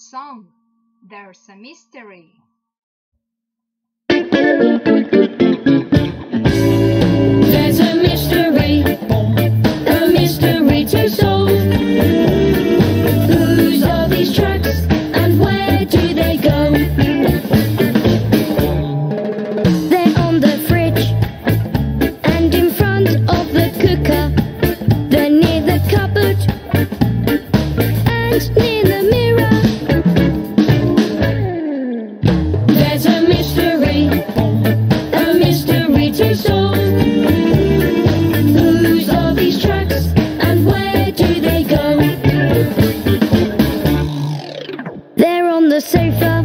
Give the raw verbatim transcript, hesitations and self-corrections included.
song. There's a mystery. There's a mystery, a mystery to solve. Whose are these trucks and where do they go? They're on the fridge and in front of the cooker. They're near the cupboard and near the mirror. There's a mystery, a mystery to solve. Whose are these trucks and where do they go? They're on the sofa